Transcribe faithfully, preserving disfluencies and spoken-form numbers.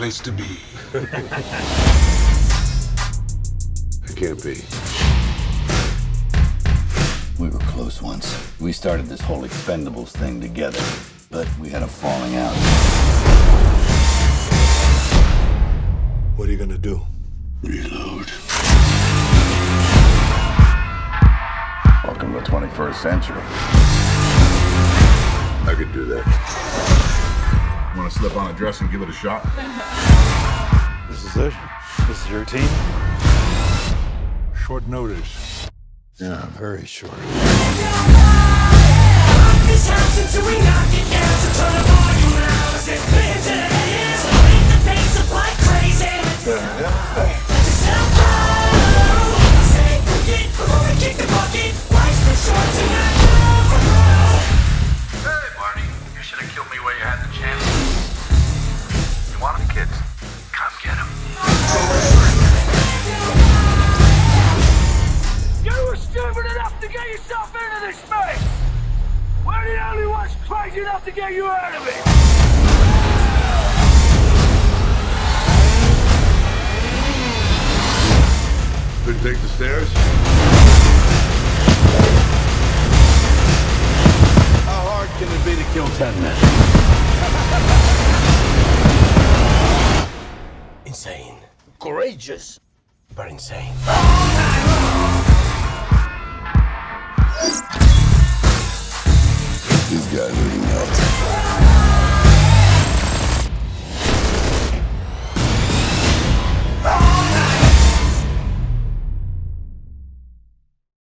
place to be. It can't be. We were close once. We started this whole Expendables thing together, but we had a falling out. What are you gonna do? Reload. Welcome to the twenty-first century. I could do that. Want to slip on a dress and give it a shot? This is it? This is your team? Short notice. Yeah, very short. To get yourself into this space! We're the only ones crazy enough to get you out of it! Couldn't take the stairs? How hard can it be to kill ten men? Insane. Courageous, but insane. These guys are nuts.